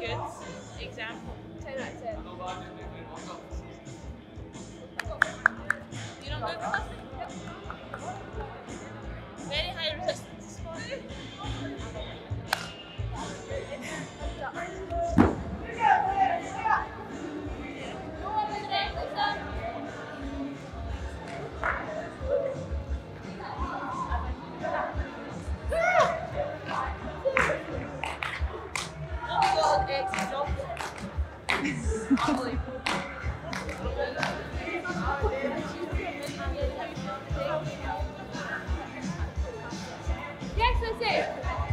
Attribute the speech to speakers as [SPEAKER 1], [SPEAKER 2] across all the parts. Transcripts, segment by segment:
[SPEAKER 1] good example.
[SPEAKER 2] 10 out of 10.
[SPEAKER 1] You don't go for nothing? Very high resistance spot.
[SPEAKER 2] Yes, that's it.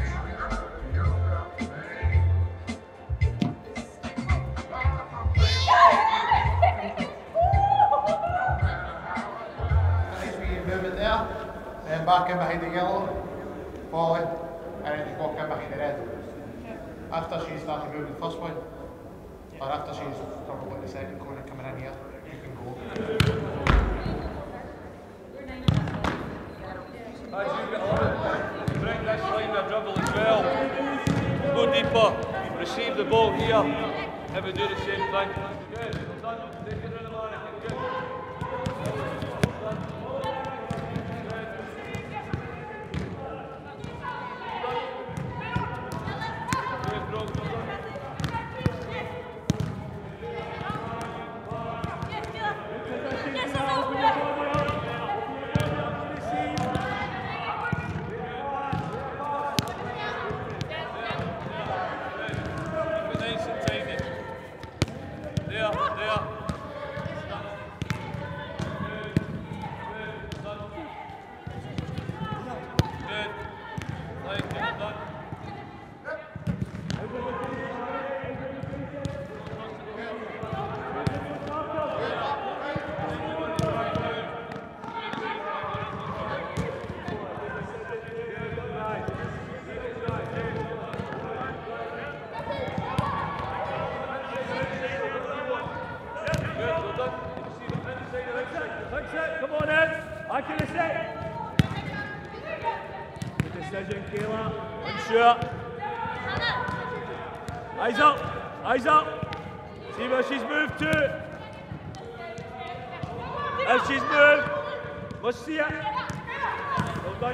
[SPEAKER 3] Nice wee movement there, then back in behind the yellow, volley, and then just walk in behind the red. After she started moving the first one, or after she's probably the second corner coming in here, you can go.
[SPEAKER 4] Bring this line of dribble as well. Go deeper. Receive the ball here. Never do the same thing. Good. Well done. Take it in the mannequin. Good.
[SPEAKER 5] Come on in. Accuracy. Good decision, Kayla. Unsure. Eyes up. Eyes up. See where she's moved to. If she's moved, let's see it. Well done.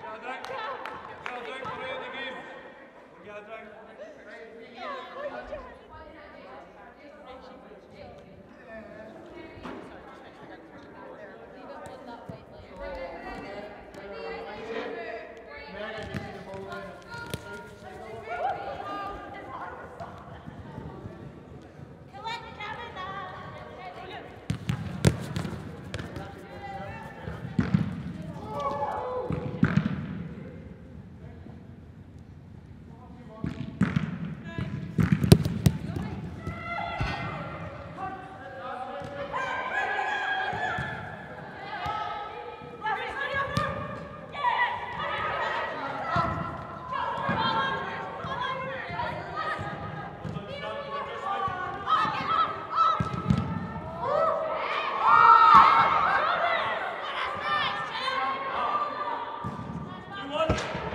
[SPEAKER 5] 2-1.